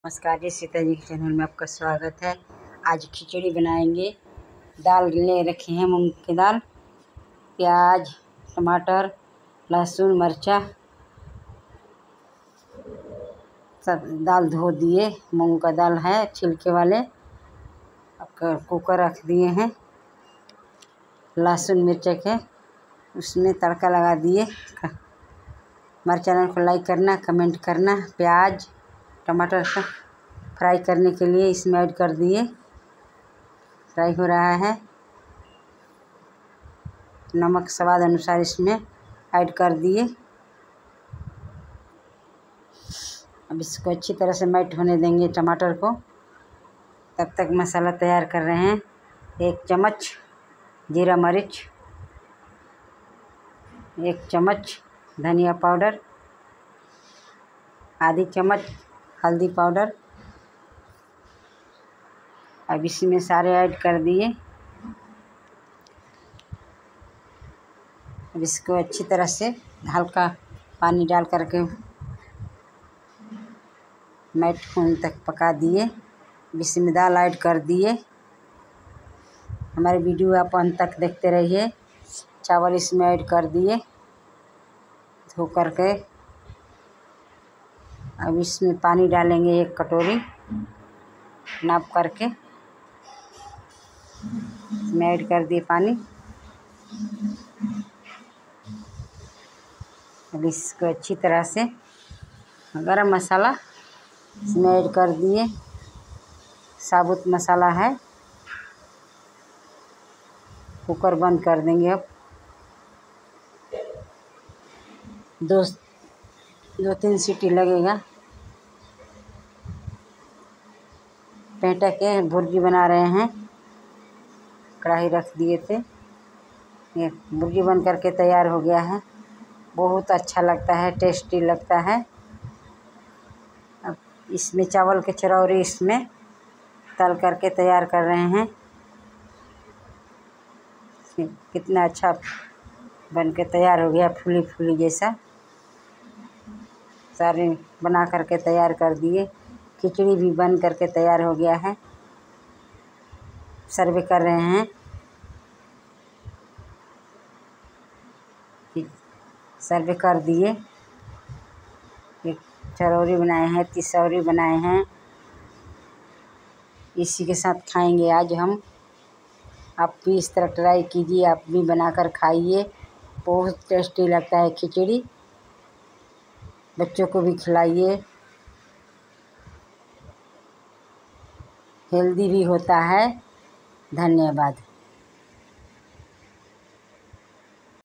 नमस्कार जी, सीता जी के चैनल में आपका स्वागत है। आज खिचड़ी बनाएंगे। दाल ले रखे हैं, मूंग की दाल, प्याज, टमाटर, लहसुन, मिर्चा, सब दाल धो दिए। मूंग का दाल है, छिलके वाले। कुकर रख दिए हैं। लहसुन मिर्चा के उसमें तड़का लगा दिए। हमारे चैनल को लाइक करना, कमेंट करना। प्याज टमाटर का फ्राई करने के लिए इसमें ऐड कर दिए। फ्राई हो रहा है। नमक स्वाद अनुसार इसमें ऐड कर दिए। अब इसको अच्छी तरह से मैट होने देंगे टमाटर को। तब तक मसाला तैयार कर रहे हैं। 1 चम्मच जीरा मिर्च, 1 चम्मच धनिया पाउडर, आधी चम्मच हल्दी पाउडर। अब इसमें सारे ऐड कर दिए। अब इसको अच्छी तरह से हल्का पानी डाल करके मैट होने तक पका दिए। इसमें दाल ऐड कर दिए। हमारे वीडियो आप अंत तक देखते रहिए। चावल इसमें ऐड कर दिए धो करके। अब इसमें पानी डालेंगे 1 कटोरी नाप करके। इसमें ऐड कर दिए पानी। अब इसको अच्छी तरह से गरम मसाला इसमें ऐड कर दिए। साबुत मसाला है। कुकर बंद कर देंगे। अब 2-3 सीटी लगेगा। पेंटा के भुर्जी बना रहे हैं। कढ़ाई रख दिए थे। ये भुर्जी बन करके तैयार हो गया है। बहुत अच्छा लगता है, टेस्टी लगता है। अब इसमें चावल के चरौरी इसमें तल करके तैयार कर रहे हैं। कितना अच्छा बन के तैयार हो गया, फूली फूली जैसा। सारे बना करके तैयार कर दिए। खिचड़ी भी बन करके तैयार हो गया है। सर्व कर रहे हैं। सर्व कर दिए। एक चरौरी बनाए हैं, तिसौरी बनाए हैं। इसी के साथ खाएंगे आज हम। आप भी इस तरह ट्राई कीजिए, आप भी बनाकर खाइए। बहुत टेस्टी लगता है खिचड़ी। बच्चों को भी खिलाइए। हेल्दी भी होता है। धन्यवाद।